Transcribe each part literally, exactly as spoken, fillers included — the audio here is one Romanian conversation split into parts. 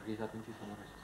scris atunci să mă răși.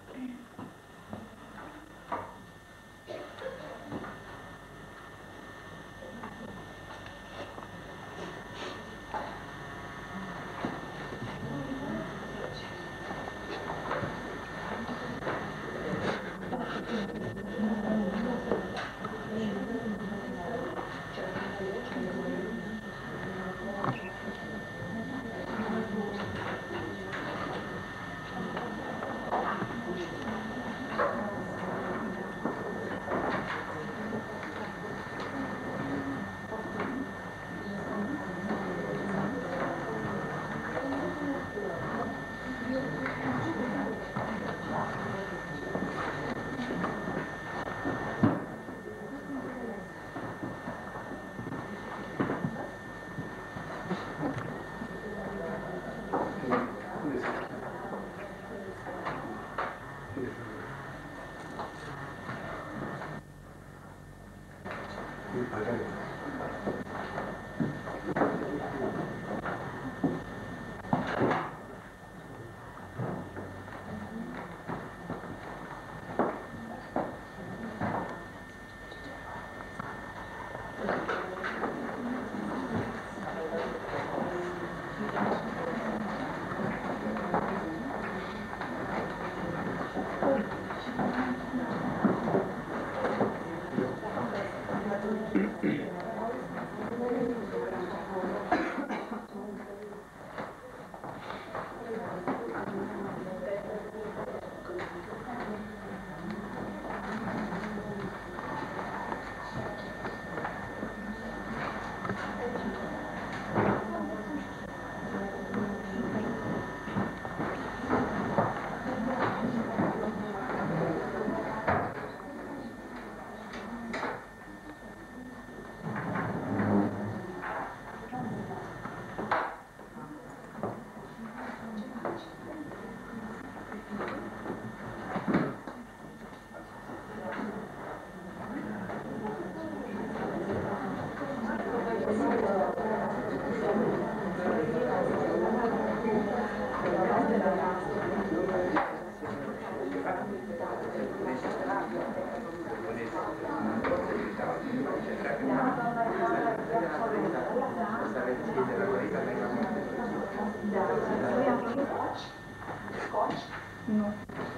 Nu.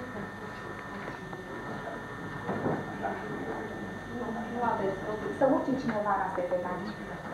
Nu aveți. Să urce cineva la secretariat.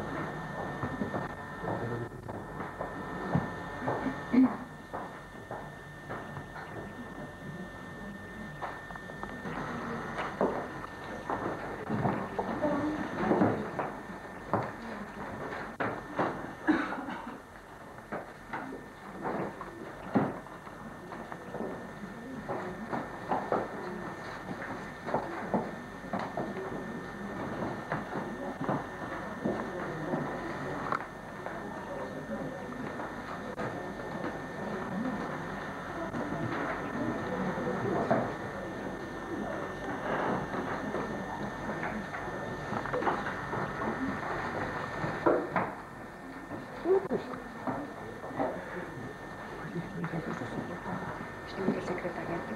Știu de secretariatul?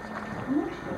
Nu știu.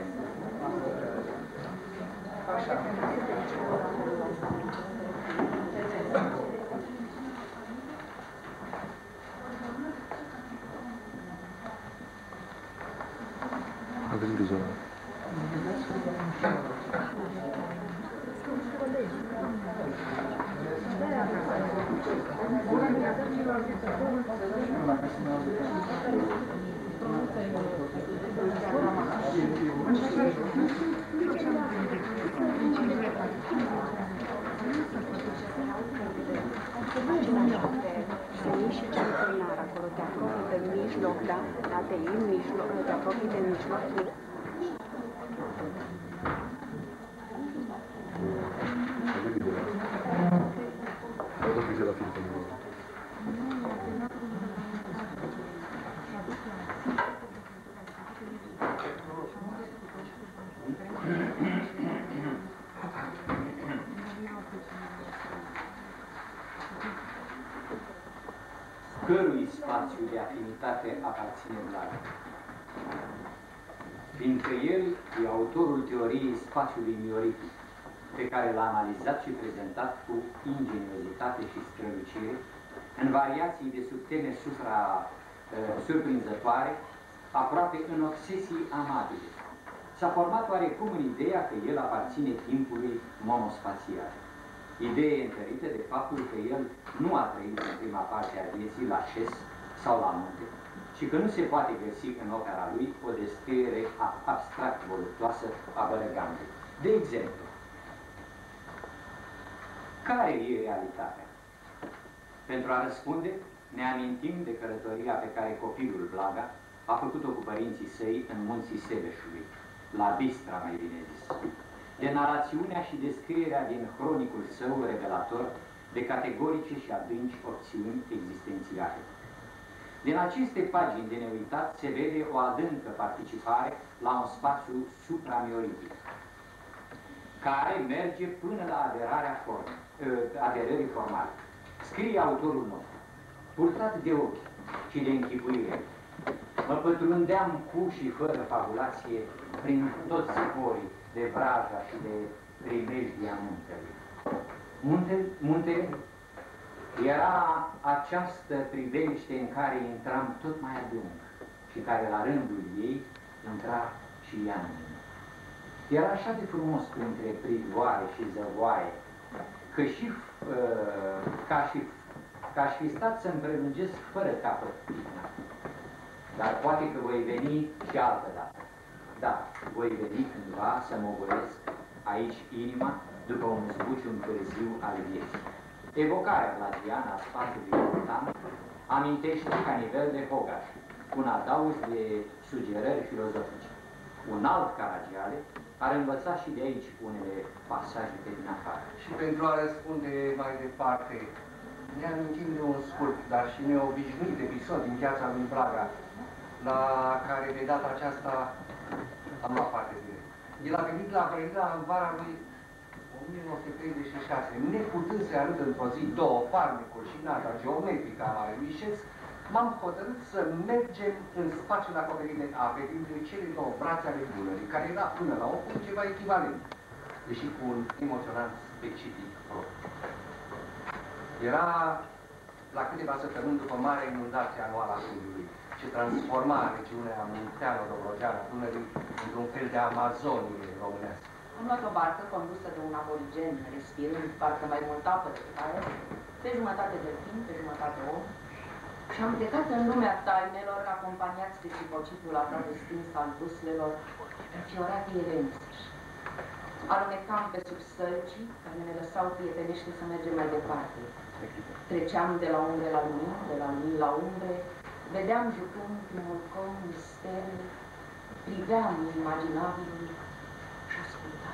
Așa. Avem grijă. Și centurinar acolo, te apropii de mijloc, da? Da, te iei în mijloc, te apropii de mijloc. Avem grijă la filtrul. Cărui spațiu de afinitate aparține Blaga? Fiindcă el e autorul teoriei spațiului mioritic, pe care l-a analizat și prezentat cu ingeniozitate și strălucire, în variații de subteme supra, uh, surprinzătoare, aproape în obsesii amabile. S-a format oarecum în ideea că el aparține timpului monospațial. Idee întărită de faptul că el nu a trăit în prima parte a vieții la șes sau la munte și că nu se poate găsi în opera lui o descriere abstract voluptoasă a bălăganului. De exemplu, care e realitatea? Pentru a răspunde, ne amintim de călătoria pe care copilul Blaga a făcut-o cu părinții săi în munții Sebeșului, la Bistra, mai bine zis, de narațiunea și descrierea din cronicul său revelator de categorice și adânci opțiuni existențiale. Din aceste pagini de neuitat se vede o adâncă participare la un spațiu supramioritic, care merge până la aderarea formă, aderării formale. Scrie autorul nostru, purtat de ochi și de închipuire, mă pătrundeam cu și fără fabulație prin toți sporii de vraja și de primejdia muntelui. Munte, munte era această priveliște în care intram tot mai adânc și care la rândul ei intra și ea în mine. Era așa de frumos între privoare și zăvoaie, că și, uh, ca și ca aș fi stat să-mi prelungesc fără capăt picna. Dar poate că voi veni și altă dată. Da, voi veni cândva să mă ogolesc aici inima după un zbucium târziu al vieții. Evocarea vlagiană a spațiului montan amintește ca nivel de Hogaș, un adaus de sugerări filozofice. Un alt Caragiale ar învăța și de aici unele pasaje pe din afară. Și pentru a răspunde mai departe, ne amintim de un scurt, dar și neobișnuit episod din viața lui Blaga, la care de data aceasta am luat parte de el. El a venit la Brăila în vara lui o mie nouă sute treizeci și șase, neputând să-i arăt într-o zi două farmecuri și nata geometrică a Marelui Șes, m-am hotărât să mergem în spațiul acoperit de ape dintre cele două brațe ale Dunării, care era până la urmă ceva echivalent, deși cu un emoționant specific propriu. Era la câteva săptămâni după marea inundație anuală a Sudului, ce transforma regiunea munteano-dobrogeană a Dunării într-un fel de Amazonie românească. Am luat o barcă condusă de un aborigen, respirând parcă mai mult apă decât aer, pe jumătate delfin, pe jumătate om, și am plecat în lumea tainelor, acompaniați de cipocitul aproape stins al buslelor, înfiorate ele însăși. Alunecam pe sub sălcii, care ne lăsau prietenește să mergem mai departe. Treceam de la umbre la lumini, de la lumini la umbre, vedeam jucând prin mulcom misterul, priveam imaginabilul și ascultam.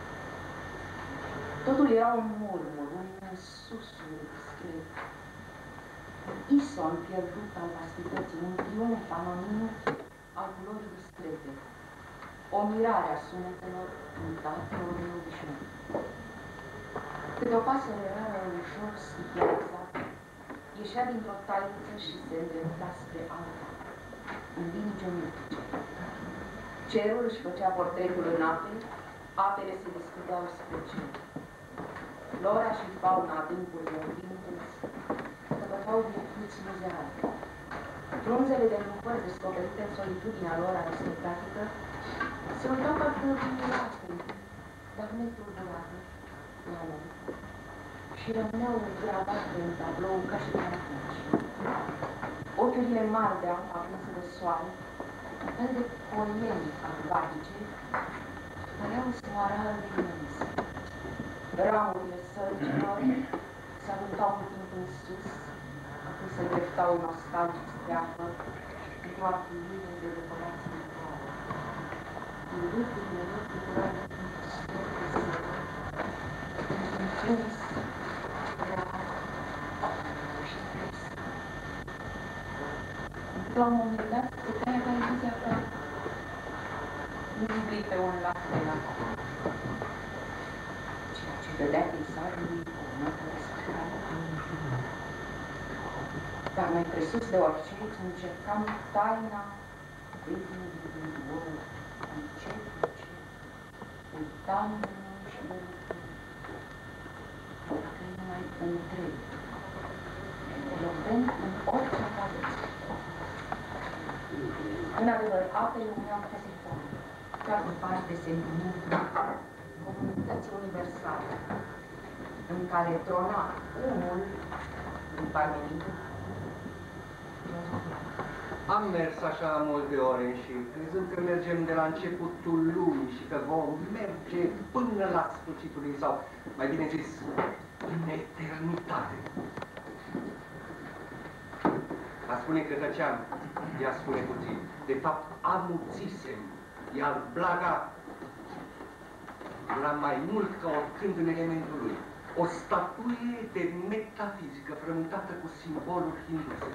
Totul era un murmur, un susul discret. Un ison pierdut al vastității, un triumf anonim al culorii discrete. O mirare a sunetelor mutate ori neobișnuite. Câte o pasăre rară ușor stichează, ieșea dintr-o tainiță și se îndrepta spre alta, în linii geometrice. Cerul își făcea portretul în ape, apele se deschideau spre cer. Flora și fauna adâncurilor Olympus căpătau virtuți muzeale. Frunzele de lucrări descoperite în solitudinea lor aristocratică se uitau parcă mirate, dar netulburate la lor și rămâneau gravate în tablou ca și de atunci. Ochiurile mari de apă aprinse de soare, fel de polieni acvatice, păreau să o aralde imense. Ramurile sălcilor se arunțau cu timp în sus, apoi se îndreptau nostalgic spre apă, într-o artilie de decorație viitoare. Iluturile lor figurau de timp scurt de zile, într-un plâns, rar și trist. La un moment dat, puteai avea iluzia că umbli pe un lac de apă. Ceea ce dădea peisajului o notă răsăturată. Dar mai presus de orice, încercam taina ritmului din două, încet, încet, uitându-mă și mărâtând. Dacă e numai întreg, elocvent în orice apariție. În adevăr, apele uneau peste foame, toate parte de sentimentul comunității universale, în care trona unul din Parmenitul. Am mers așa multe ore și crezând că mergem de la începutul lumii și că vom merge până la sfârșitul ei, sau mai bine zis, în eternitate. A spune că tăceam, ea spune puțin. De fapt, amuțisem, iar blaga era mai mult ca oricând în elementul lui. O statuie de metafizică frământată cu simboluri hinduse.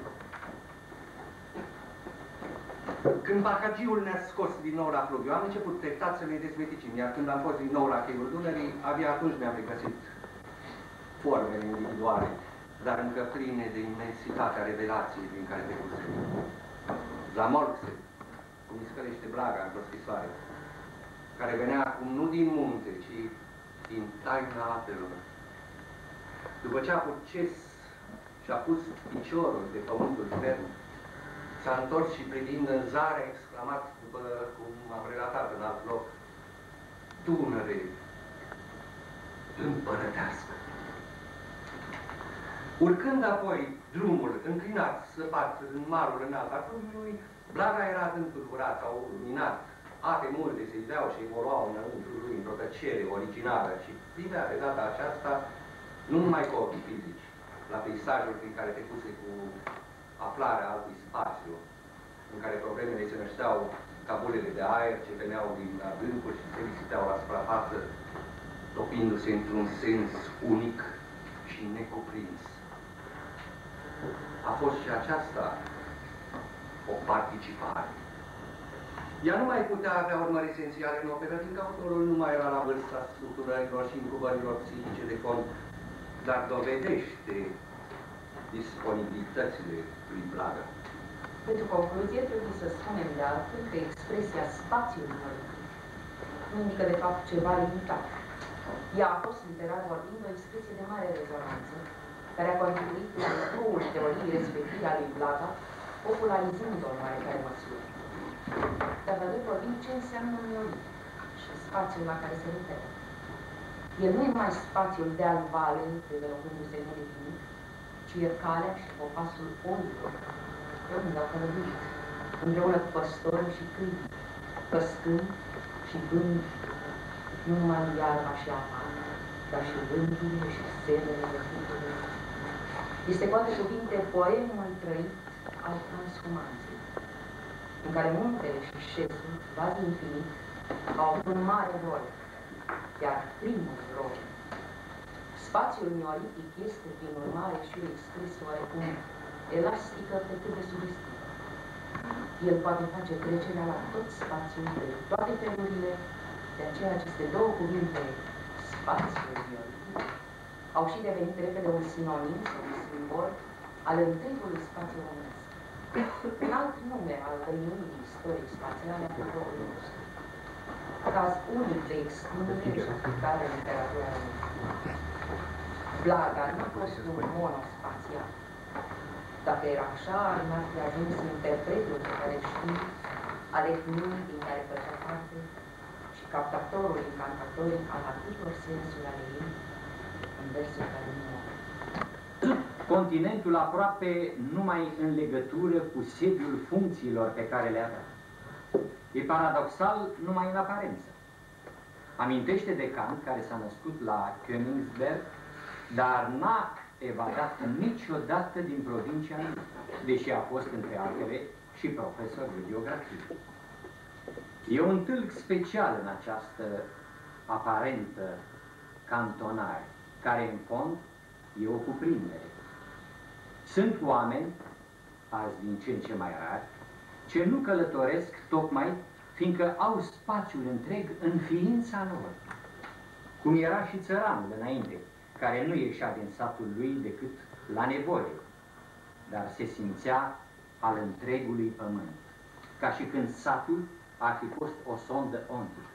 Când Bacagiul ne-a scos din nou la fluviu, am început treptat să ne dezmeticim, iar când am fost din nou la cheiul Dunării, abia atunci mi-am regăsit formele individuale, dar încă pline de imensitatea revelației din care te pusem. La Morxe, cum iscălește blaga într-o scrisoare, care venea acum nu din munte, ci din taina apelor. După ce a proces și-a pus piciorul de pământul ferm, s-a întors și privind în zare, a exclamat, după cum am relatat în alt loc, Dunăre împărătească. Urcând apoi drumul înclinat, săpat în marul înalt al fluviului, blaga era întâlburat sau minat. Ape multe se iveau și evoluau înăuntru lui într-o tăcere originală și privea de data aceasta nu numai cu ochii fizici, la peisajul prin care te puse cu aflarea altui spațiu, în care problemele se nășteau ca bulele de aer ce veneau din adâncuri și se risipeau la suprafață, topindu-se într-un sens unic și necuprins. A fost și aceasta o participare. Ea nu mai putea avea urmări esențiale în operă, fiindcă autorul nu mai era la vârsta structurărilor și incubărilor psihice de fond, dar dovedește disponibilitățile lui Blaga. Pentru concluzie, trebuie să spunem de altfel că expresia spațiului măritic nu indică de fapt ceva limitat. Ea a fost, literar vorbind, o expresie de mare rezonanță, care a contribuit la lucrul teoriei respective a lui Blaga, popularizând-o în oarecare măsură. Dar vă voi vorbi ce înseamnă mioritic și spațiul la care se referă. El nu e mai spațiul de al valei, dezvoltându-se nedefinit, ci e calea și popasul oilor, unde au călăduit, împreună cu păstorul și câini, păstând și vând, nu numai iarba și apa, dar și vânturile și semnele de fluturile. Este, cu alte cuvinte, poemul trăit al transhumanței, în care muntele și șesul, vazii infinit, au avut un mare rol, chiar primul rol. Spațiul mioritic este, prin urmare, și o expresie oarecum elastică pe cât de sugestivă. El poate face trecerea la tot spațiul de toate felurile, de aceea aceste două cuvinte, spațiul mioritic, au și devenit repede un sinonim sau un simbol al întregului spațiu românesc. Un alt nume al reuniunii istoric spațiale a poporului nostru. Caz unic de extindere și aplicare în literatura română. Blaga nu a fost un monospațial. Dacă era așa, ar fi ajuns interpretul pe care știu, al etniei din care făcea parte și captatorul, incantatorul al atâtor sensuri ale ei, în versul care nu au. Continentul aproape numai în legătură cu sediul funcțiilor pe care le avea. E paradoxal numai în aparență. Amintește de Kant, care s-a născut la Königsberg, dar n-a evadat niciodată din provincia lui, deși a fost, între altele, și profesor de geografie. E un tâlc special în această aparentă cantonare, care, în fond, e o cuprindere. Sunt oameni, azi din ce în ce mai rari, ce nu călătoresc tocmai fiindcă au spațiul întreg în ființa lor. Cum era și țăranul înainte, care nu ieșea din satul lui decât la nevoie, dar se simțea al întregului pământ, ca și când satul ar fi fost o sondă ontică.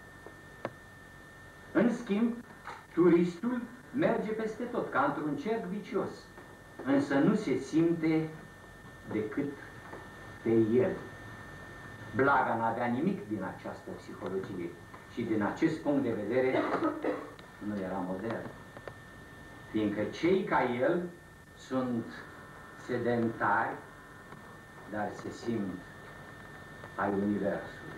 În schimb, turistul merge peste tot, ca într-un cerc vicios, însă nu se simte decât pe el. Blaga n-avea nimic din această psihologie și din acest punct de vedere nu era modern. Fiindcă cei ca el sunt sedentari, dar se simt ai universului.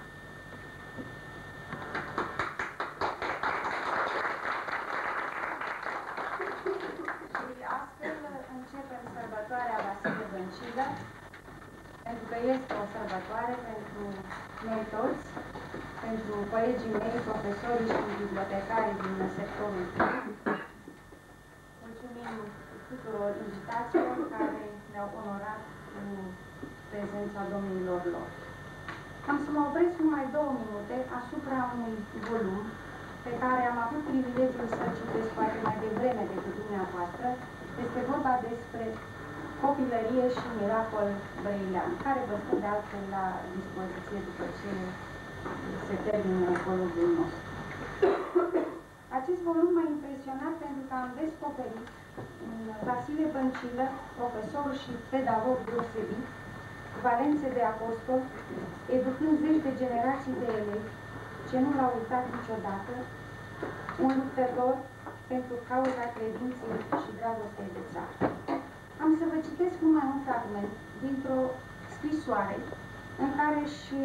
Și astfel începem sărbătoarea Vasile Dăncilă, pentru că este o sărbătoare pentru noi toți, pentru colegii mei, profesorii și bibliotecarii din sectorul public. Mulțumim tuturor invitațiilor care ne-au onorat cu prezența domnilor lor. Am să mă opresc numai două minute asupra unui volum pe care am avut privilegiul să-l citesc poate mai devreme decât dumneavoastră. Este vorba despre copilărie și miracol brăilean, care vă stă de altfel la dispoziție după ce se termină volumul nostru. Acest volum m-a impresionat pentru că am descoperit în Vasile Dăncilă, profesor și pedagog deosebit, valențe de apostol, educând zeci de generații de elevi, ce nu l-au uitat niciodată, un luptător pentru cauza credinței și dragostei de țară. Am să vă citesc numai un fragment dintr-o scrisoare în care și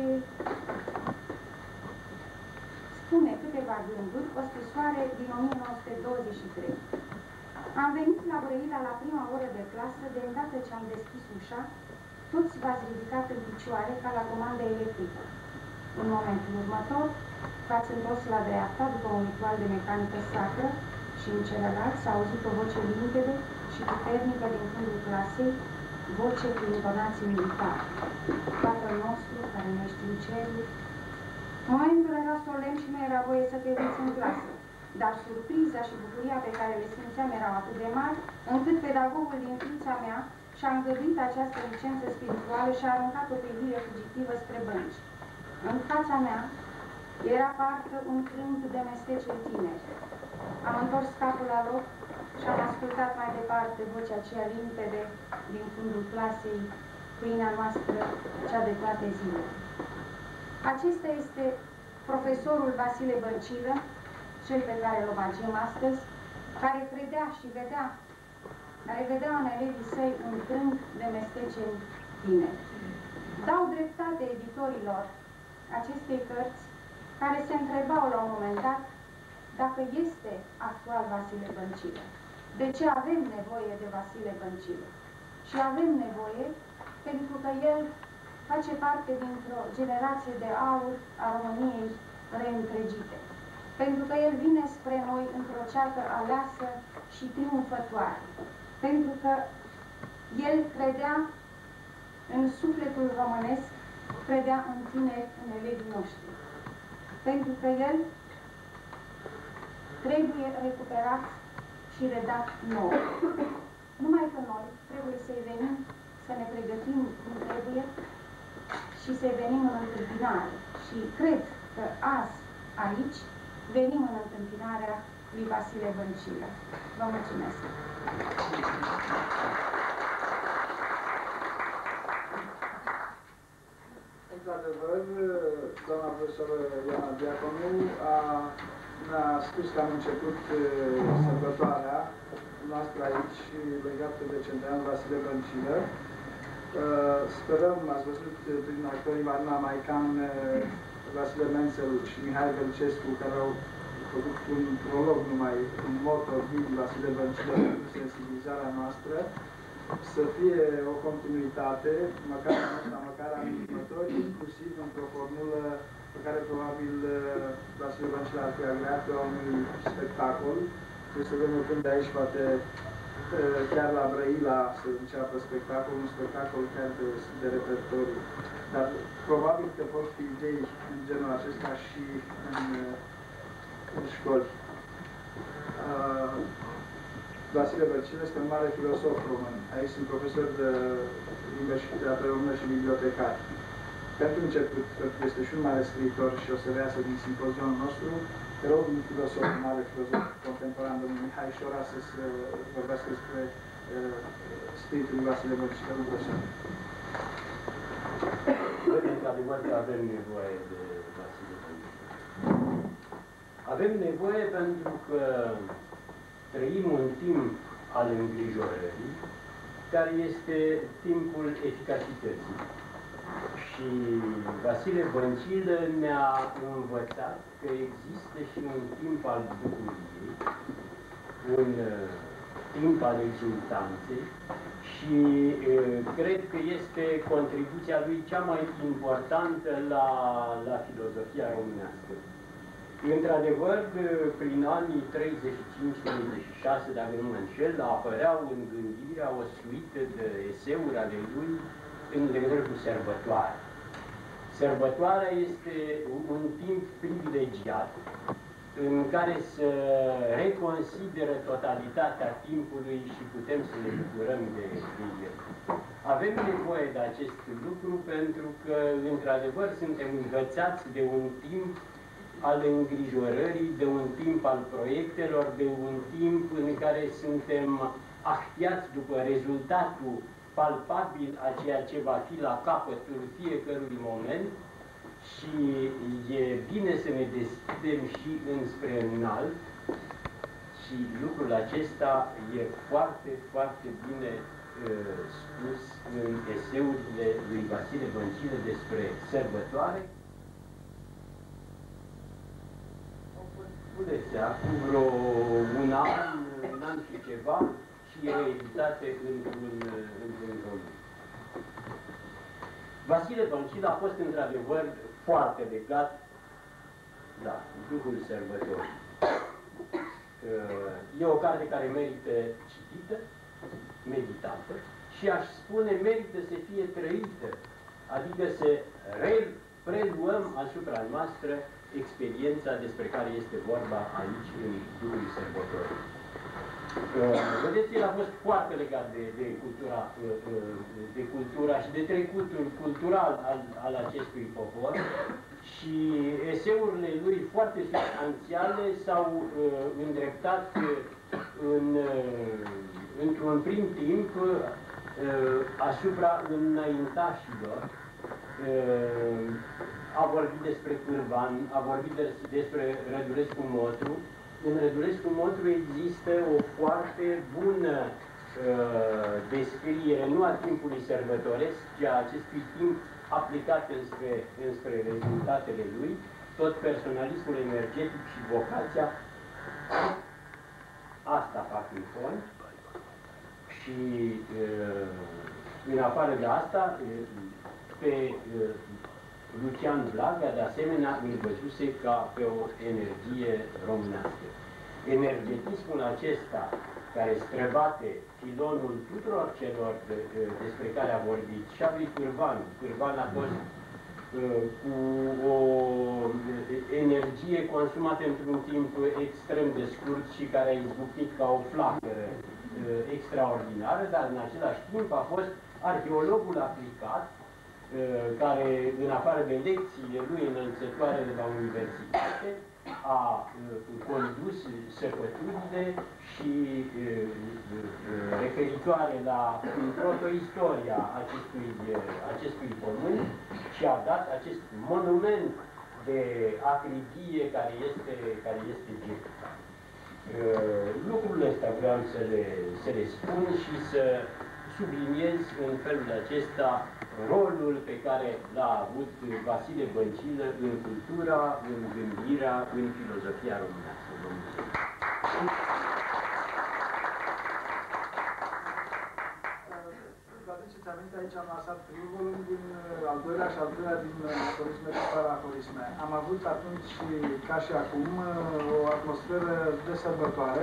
spune câteva gânduri, o scrisoare din o mie nouă sute douăzeci și trei. Am venit la Brăila la prima oră de clasă, de îndată ce am deschis ușa, toți v-ați ridicat în picioare ca la comandă electrică. În momentul următor, v-ați întors la dreapta după un ritual de mecanică sacră și în celălalt s-a auzit o voce limpede și puternică din fundul clasei, voce cu intonații militare. Tatăl nostru, care ne știu cerul. Momentul era solemn și nu era voie să te uiți în clasă, dar surpriza și bucuria pe care le simțeam erau atât de mari, încât pedagogul din ființa mea și-a îngăduit această licență spirituală și a aruncat o privire fugitivă spre bănci. În fața mea era parcă un crânt de mesteceri tineri. Am întors capul la loc și am ascultat mai departe vocea aceea limpede din fundul clasei, pâinea noastră, cea de toate zilele. Acesta este profesorul Vasile Dăncilă, cel pe care îl omagiem astăzi, care credea și vedea, care vedea în elevii săi un crânt de mesteceni tineri. Dau dreptate editorilor acestei cărți, care se întrebau la un moment dat dacă este actual Vasile Dăncilă. De ce avem nevoie de Vasile Dăncilă? Și avem nevoie pentru că el face parte dintr-o generație de aur a României reîntregite. Pentru că el vine spre noi într-o ceată aleasă și triumfătoare. Pentru că el credea în sufletul românesc, credea în tineri, în elevii noștri. Pentru că el trebuie recuperat și redat nou. Numai că noi trebuie să-i venim, să ne pregătim cum trebuie și să-i venim în întâmpinare. Și cred că azi, aici, venim în întâmpinarea lui Vasile Băncilă. Vă mulțumesc! Într-adevăr, doamna profesoră Ioana Diaconu a, ne-a spus că am început sărbătoarea noastră aici legată de centenarul Vasile Băncilă. Sperăm, ați văzut prin actorii Marina Maican, Vasile Mențel și Mihai Vălcescu, care au făcut un prolog numai, un moto din Vasile Băncilă pentru sensibilizarea noastră, să fie o continuitate, măcar asta, măcar anul următor, inclusiv într-o formulă pe care probabil Vasile Băncilă ar fi agreat la unui spectacol. Trebuie să vedem când de aici, poate chiar la Brăila să înceapă spectacol, un spectacol chiar de, de repertoriu. Dar probabil că pot fi idei în genul acesta și în, în școli. Uh, Vasile Băncilă este un mare filosof român. Aici sunt profesor de limbă și literatură română și bibliotecar. Pentru început, este și un mare scriitor și o să reiasă din simpozionul nostru, te rog un filosof, un mare filosof contemporan, domnul Mihai Șora, să se vorbească despre uh, spiritul lui Vasile Băncilă. Nu vă Cred într-adevăr că avem nevoie de Vasile Băncilă. Avem nevoie pentru că trăim un timp al îngrijorării, care este timpul eficacității. Și Vasile Băncilă ne-a învățat că există și un timp al bucuriei, un timp al exultanței și uh, cred că este contribuția lui cea mai importantă la, la filozofia românească. Într-adevăr, prin anii treizeci și cinci treizeci și șase, dacă nu mă înșel, apăreau în gândirea o suită de eseuri ale lui în legătură cu sărbătoarea. Sărbătoarea este un timp privilegiat în care să reconsideră totalitatea timpului și putem să ne bucurăm de el. Avem nevoie de acest lucru pentru că, într-adevăr, suntem învățați de un timp al îngrijorării, de un timp al proiectelor, de un timp în care suntem ahtiați după rezultatul palpabil a ceea ce va fi la capătul fiecărui moment și e bine să ne deschidem și înspre înalt și lucrul acesta e foarte, foarte bine uh, spus în eseurile lui Vasile Băncilă despre sărbătoare. Pudeți acum vreo un an, un an și ceva și e reeditate într-un într-un volum. Vasile Băncilă a fost într-adevăr foarte legat, da, duhul sărbătorii. E o carte care merită citită, meditată și aș spune merită să fie trăită, adică să preluăm asupra noastră experiența despre care este vorba aici în duhul sărbătorii. Vedeți, el a fost foarte legat de, de, cultura, de cultura și de trecutul cultural al, al acestui popor și eseurile lui foarte substanțiale s-au uh, îndreptat în, uh, într-un prim timp uh, asupra înaintașilor. Uh, a vorbit despre Cârvan, a vorbit des, despre Rădulescu Motru. În Rădulescu Motru există o foarte bună uh, descriere, nu a timpului sărbătoresc, ci a acestui timp aplicat înspre, înspre rezultatele lui, tot personalismul energetic și vocația. Asta fac în fond. Și uh, în afară de asta, pe uh, Lucian Blaga, de asemenea, îl văzuse ca pe o energie românească. Energetismul acesta, care străbate filonul tuturor celor de, de, despre care a vorbit, și a lui Cârvan. Cârvan a fost uh, cu o energie consumată într-un timp extrem de scurt și care a izbucnit ca o flacără uh, extraordinară, dar în același timp a fost arheologul aplicat, care, în afară de lecțiile lui înălțătoare de la universitate, a condus săpăturile și referitoare la protoistoria acestui, acestui pământ și a dat acest monument de acrigie care este, care este Gecuța. Lucrurile astea vreau să le, să le spun și să subliniez în felul acesta rolul pe care l-a avut Vasile Băncilă în cultura, în gândirea, în filozofia românească. Vă aduceți aminte, aici am lăsat primul volum din al doilea și al treilea din aforisme și paraforisme. Am avut atunci, ca și acum, o atmosferă de sărbătoare,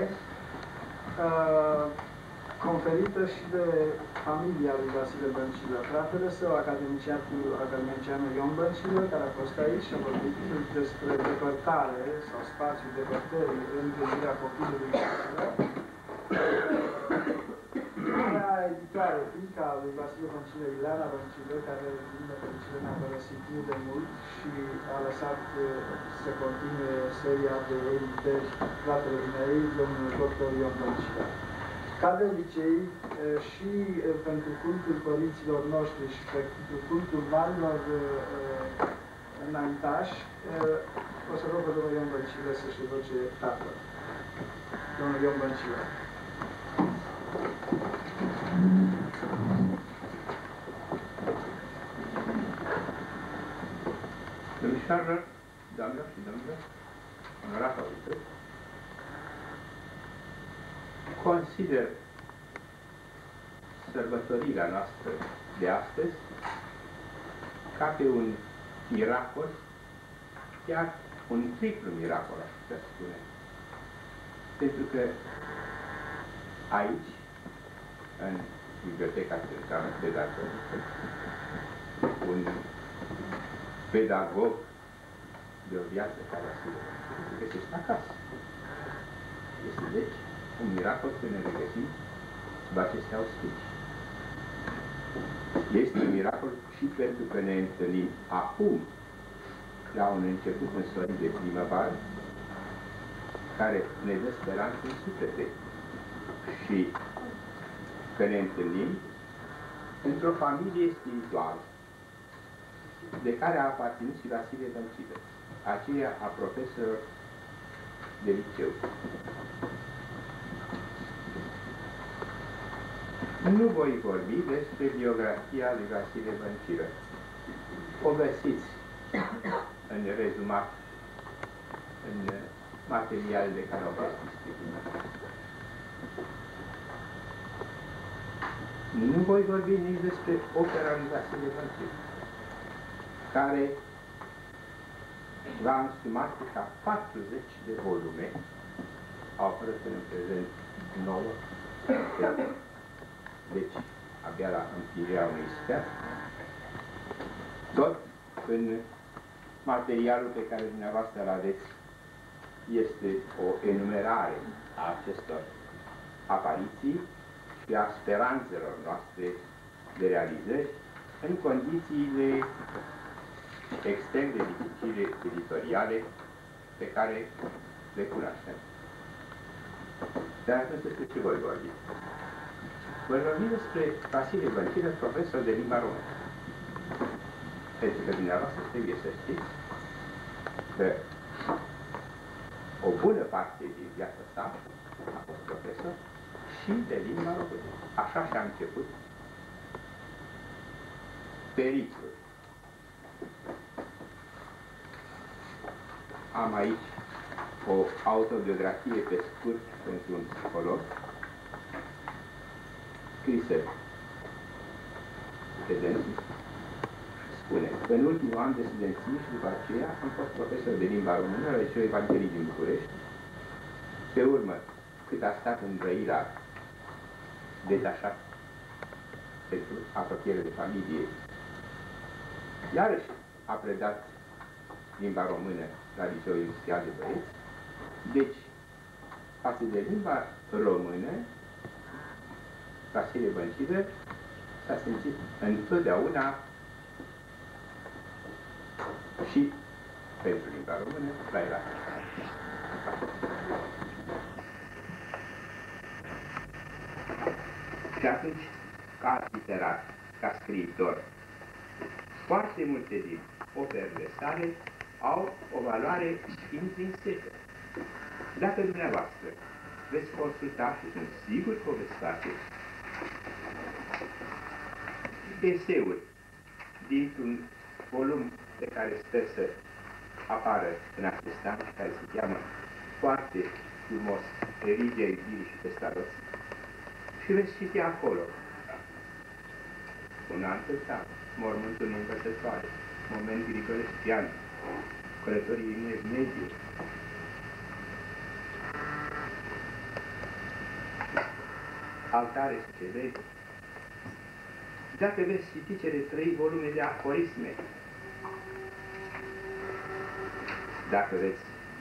conferită și de familia lui Vasile Băncilă. Fratele său, academicianul Ion Băncilă, care a fost aici și a vorbit despre depărtare sau spațiul depărtării în gândirea copilului Băncilă. Marea editoare, fiica lui Vasile Băncilă, Ileana Băncilă, care din nefericire ne-a părăsit nu de mult și a lăsat să continue seria de editări fratele ei, domnul doctor Ion Băncilă. Ca de obicei, și pentru cultul părinților noștri și pentru cultul marilor înaintași, o să rog pe domnul Ion Băncilă să-și evoce tatăl. Domnul Ion Băncilă. Domnișoară, doamnelor și domnilor, onorați auditori, consider sărbătorirea noastră de astăzi ca pe un miracol, chiar un triplu miracol, aș putea spune. Pentru că aici, în Biblioteca Centrală Pedagogică, un pedagog de o viață care a sigur se găsește acasă. Este deci un miracol să ne regăsim sub aceste auspicii. Este un miracol și pentru că ne întâlnim acum, la un început însorit de primăvară, care ne dă speranță în suflete și că ne întâlnim într-o familie spirituală de care a aparținut și Vasile Băncilă, aceea a profesorilor de liceu. Nu voi vorbi despre biografia lui Vasile Băncilă. O găsiți în rezumat în materialele care au fost distribuite. Nu voi vorbi nici despre opera lui Vasile Băncilă, care va însumat ca patruzeci de volume, au apărut în prezent nouă, deci abia la împlinirea unui sfert, tot în materialul pe care dumneavoastră îl aveți este o enumerare a acestor apariții și a speranțelor noastre de realizări în condițiile extrem de dificile editoriale pe care le cunoaștem. Dar atunci despre ce voi vorbi? Voi vorbi despre Vasile Băncilă, profesor de limba română. Pentru că dumneavoastră trebuie să știți că o bună parte din viața sa a fost profesor și de limba română. Așa și-a început periplul. Am aici o autobiografie pe scurt pentru un psiholog, scrisă studenții, spune că în ultimul an de studenție și după aceea am fost profesor de limba română la Liceul Evanghelic din București. Pe urmă, cât a stat în Brăila, detașat pentru apropiere de familie, iarăși a predat limba română la Liceul Industrial de Băieți. Deci, față de limba română, Vasile Băncilă s-a simțit întotdeauna și pentru limba română la el. Și atunci, ca literat, ca scriitor, foarte multe din operele sale au o valoare intrinsecă. Dacă dumneavoastră veți consulta, și sunt sigur că o veți face, eseuri dintr-un volum pe care sper să apară în acest an, care se cheamă foarte frumos Religia iubirii și Pestalozzi, și veți citi acolo un alt ăsta, Mormântul în învățătoare, Moment Grigore-Scian, Călătorii în Mediu, Altare Sceveri. Dacă veți citi cele trei volume de aforisme, dacă veți,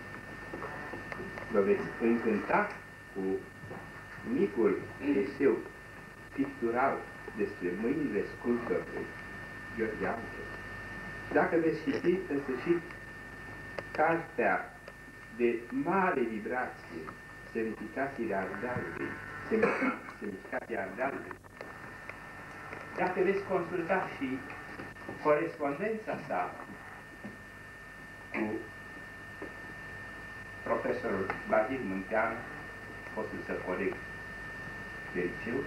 vă veți încânta cu micul eseu pictural despre mâinile sculptorului Gheorghe Anche, dacă veți citi în sfârșit cartea de mare vibrație, Semnificațiile Ardealului, Semnificația Ardealului, dacă veți consulta și corespondența sa cu profesorul Bazil Munteanu, fostul să coleg de liceu,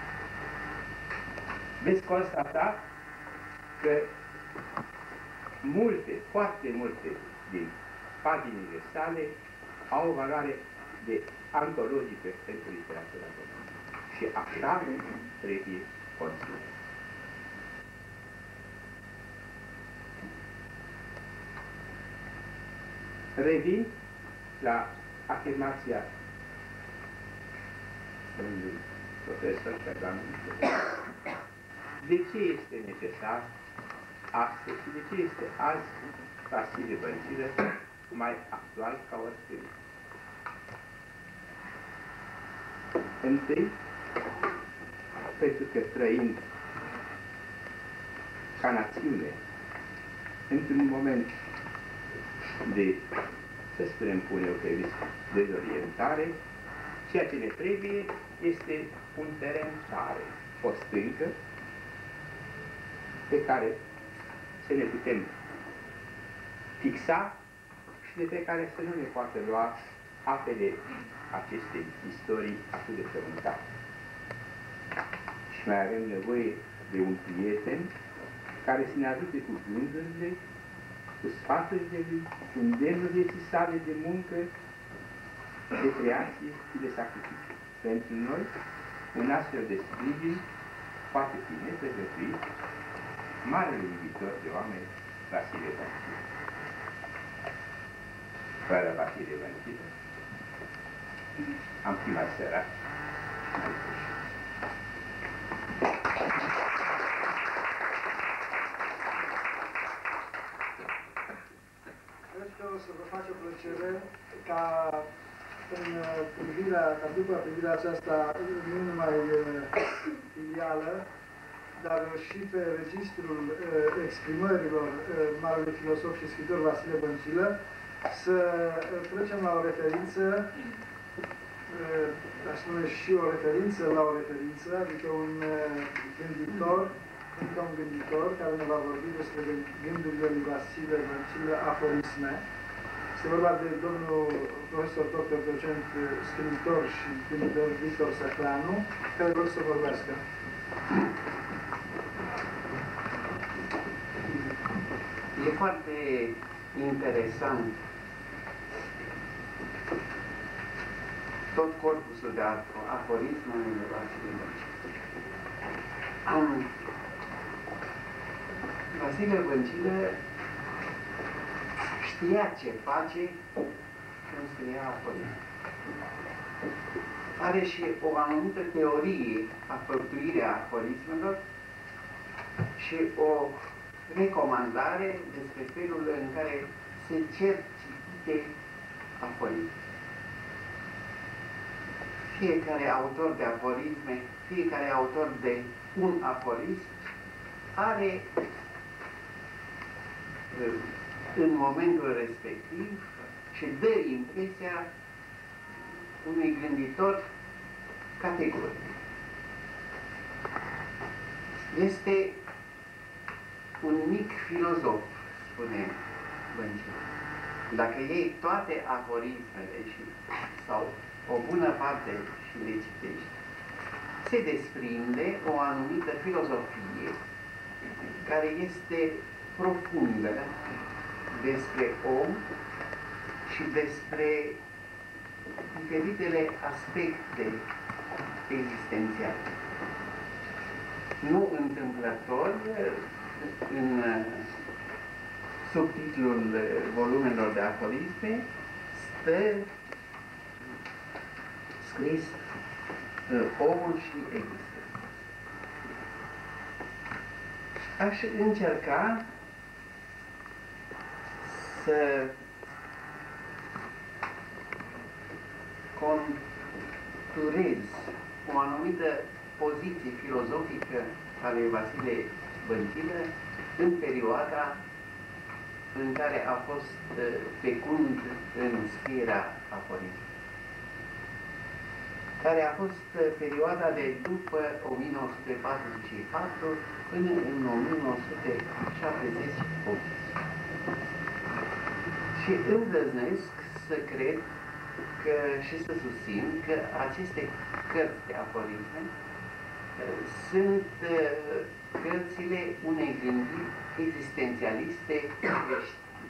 veți constata că multe, foarte multe din paginile sale au o valoare de antologică pentru literatura română. Și așa trebuie conținut. Revin la afirmația domnului profesor Șerbanul. De ce este necesar astăzi și de ce este azi Vasile Băncilă mai actual ca oricând? Întâi, pentru că trăind ca națiune într-un moment de, să spunem, pune eu pe risc, dezorientare, ceea ce ne trebuie este un teren tare, o stâncă pe care să ne putem fixa și de pe care să nu ne poată lua apele acestei istorii atât de frământate. Și mai avem nevoie de un prieten care să ne ajute cu gândurile, cu sfaturile lui, cu îndemnul vieții sale de muncă, de creație și de sacrificiu. Pentru noi, un astfel de sprijin poate fi nepregătuit marele iubitor de oameni, Vasile Băncilă. Fără Vasile Băncilă, am fi mai sărat și mai puși. Cred că o să vă face plăcere ca în privirea, ca după privirea aceasta nu numai filială, dar și pe registrul exprimărilor marelui filosof și scriitor Vasile Băncilă, să trecem la o referință, aș spune și o referință la o referință, adică un gânditor, încă un gânditor care ne va vorbi despre gândurile lui Vasile Băncilă, aforisme. Este vorba de domnul profesor doctor docent scriitor și gânditor Victor Săclanu, care vor să vorbească. E foarte interesant tot corpusul de aforisme în Vasile Băncilă. Vasile Băncilă știa ce face când scria aforisme. Are și o anumită teorie a făptuirii aforismelor și o recomandare despre felul în care se cer citite aforisme. Fiecare autor de aforisme, fiecare autor de un aforism are în momentul respectiv și dă impresia unui gânditor categoric. Este un mic filozof, spune Băncilă. Dacă iei toate aforismele și, sau o bună parte și le citești, se desprinde o anumită filozofie care este profundă despre om și despre diferitele aspecte existențiale. Nu întâmplător, în subtitlul volumelor de aforisme stă scris omul și existența. Aș încerca să conturez o anumită poziție filozofică a lui Vasile Băncilă în perioada în care a fost fecund în scrierea aforismului, care a fost perioada de după o mie nouă sute patruzeci și patru până în o mie nouă sute șaptezeci și opt. Și îndrăznesc să cred că, și să susțin că aceste cărți de aforisme sunt cărțile unei gândiri existențialiste creștine.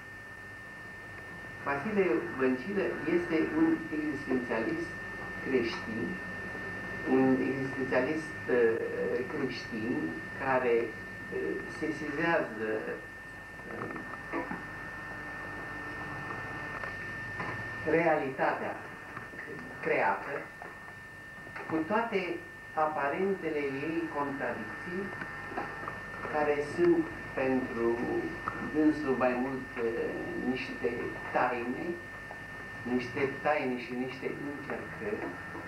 Vasile Băncilă este un existențialist creștin, un existențialist creștin care sesizează realitatea creată cu toate aparentele ei contradicții, care sunt pentru dânsul mai mult niște taine, niște taine și niște încercări,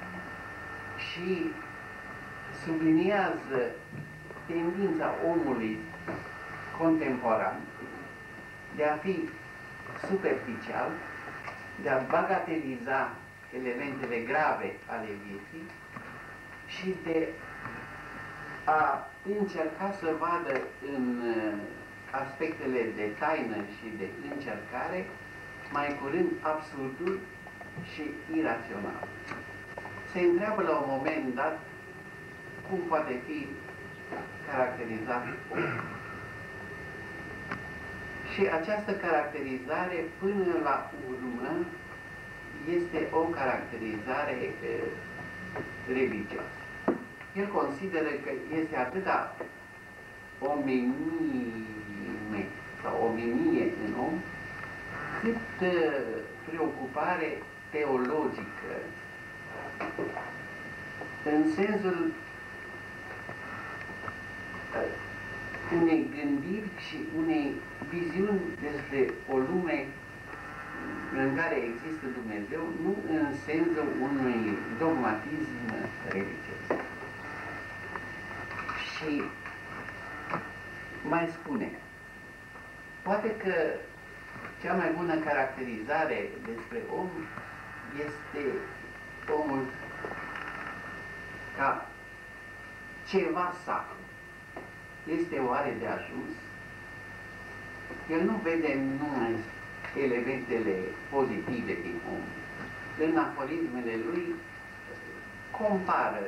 și subliniază tendința omului contemporan de a fi superficial, de a bagateliza elementele grave ale vieții și de a încerca să vadă în aspectele de taină și de încercare mai curând absurdul și irațional. Se întreabă la un moment dat cum poate fi caracterizat omul. Și această caracterizare, până la urmă, este o caracterizare eh, religioasă. El consideră că este atâta omenime sau omenie în om, cât eh, preocupare teologică, în sensul eh, unei gândiri și unei viziuni despre o lume în care există Dumnezeu, nu în sensul unui dogmatism religios. Și mai spune, poate că cea mai bună caracterizare despre om este omul ca ceva sacru. Este oare de ajuns? El nu vede numai elementele pozitive din om. În aforismele lui compară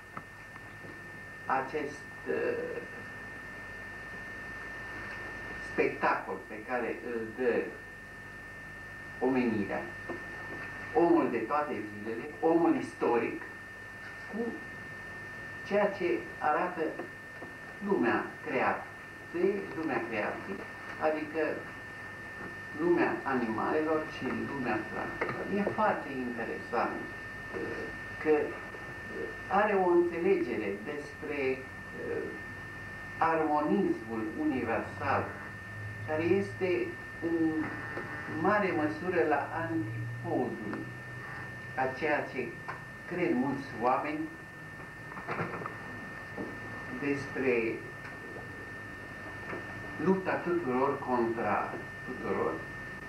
acest uh, spectacol pe care îl dă omenirea, omul de toate zilele, omul istoric, cu ceea ce arată lumea creată, lumea creației, adică lumea animalelor și lumea plantelor. E foarte interesant că are o înțelegere despre armonismul universal, care este în mare măsură la antipodul a ceea ce cred mulți oameni despre lupta tuturor contra tuturor,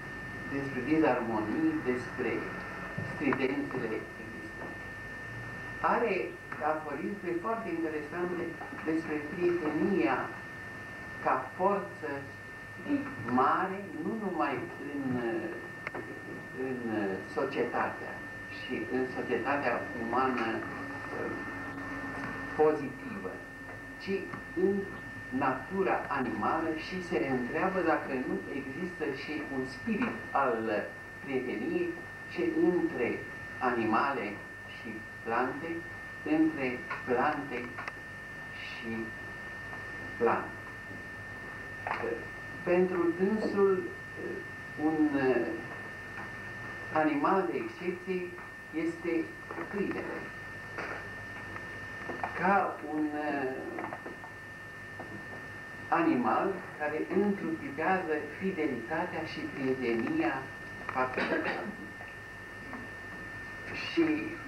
despre dizarmonii, despre stridențele existente. are aforisme foarte interesante despre prietenia ca forță mare, nu numai în, în societatea și în societatea umană pozitivă, ci în natura animală și se întreabă dacă nu există și un spirit al prieteniei și între animale și plante, între plante și plante. Pentru dânsul, un animal de excepție este câinele. Ca un animal care întruchipează fidelitatea și prietenia față de plante. Și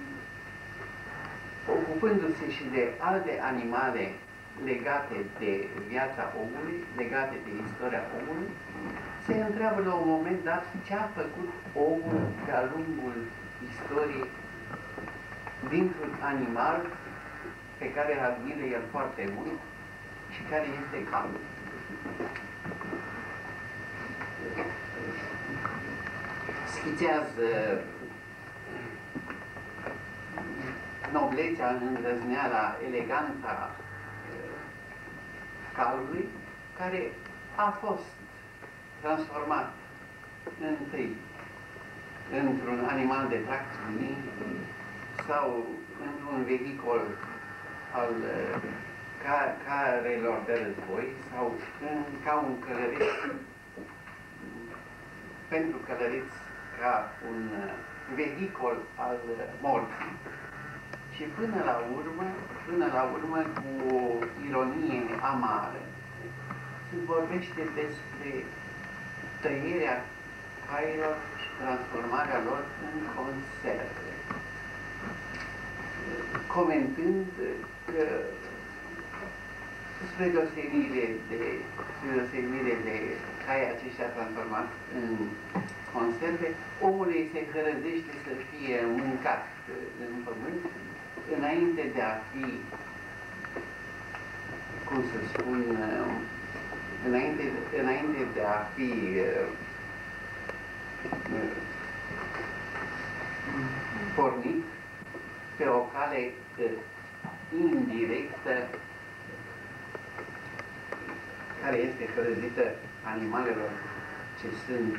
ocupându-se și de alte animale legate de viața omului, legate de istoria omului, se întreabă la un moment dat ce a făcut omul de-a lungul istoriei dintr-un animal pe care îl admiră el foarte mult și care este calul. Schițează noblețea, îndrăzneala, eleganța calului, care a fost transformat întâi într-un animal de tracțiune sau într-un vehicol al ca, carelor de război sau în, ca un călăreț pentru călăreți, ca un vehicol al morții. Și până la urmă, până la urmă, cu o ironie amară, se vorbește despre tăierea cailor și transformarea lor în conserve, comentând că spre deosebire de, spre deosebire de cai aceștia transformați în conserve, omul îi se hărăzește să fie mâncat în pământ înainte de a fi, cum să spun, înainte, înainte de a fi pornit pe o cale indirectă care este hărăzită animalelor ce sunt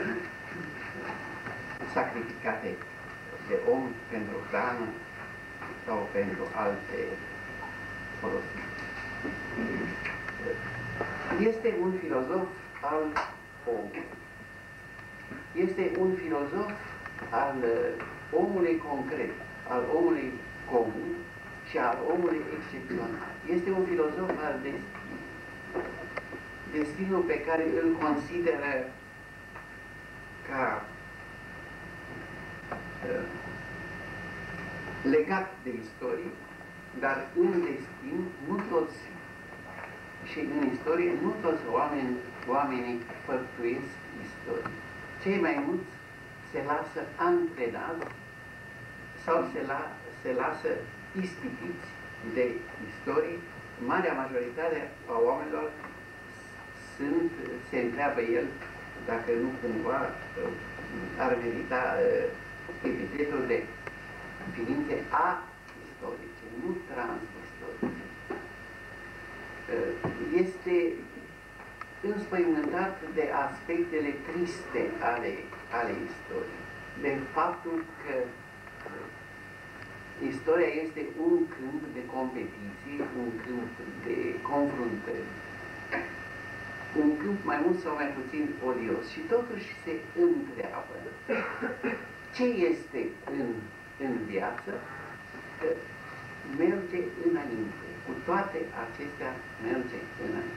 sacrificate de om pentru hrană sau pentru alte folosiri. Este un filozof al omului. Este un filozof al omului concret, al omului comun și al omului excepțional. Este un filozof al destinului. Destinul pe care îl consideră ca uh, legat de istorie, dar în destin nu toți și în istorie nu toți oameni, oamenii făptuiesc istorie. Cei mai mulți se lasă antrenați sau se, la, se lasă ispitiți de istorie. Marea majoritate a oamenilor sunt, se întreabă el dacă nu cumva ar merita epitetul de ființe aistorice, nu transistorice. Este înspăimântat de aspectele triste ale, ale istoriei, de faptul că istoria este un câmp de competiție, un câmp de confruntări, un câmp mai mult sau mai puțin odios și totuși se întreabă ce este în, în viață, că merge înainte, cu toate acestea merge înainte.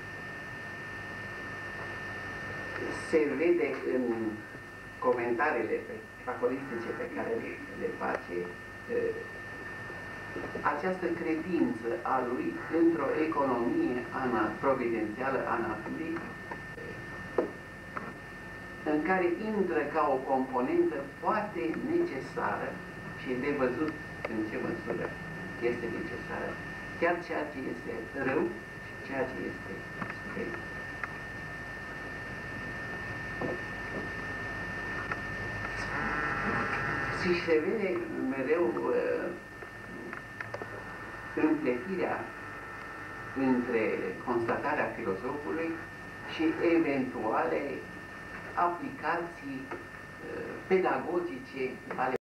Se vede în comentariile pe, aforistice pe care le, le face această credință a lui într-o economie ana, providențială a naturii, în care intră ca o componentă foarte necesară și de văzut în ce măsură este necesară chiar ceea ce este rău și ceea ce este suferit. Și se vede mereu uh, împletirea între constatarea filozofului și eventuale aplicații uh, pedagogice ale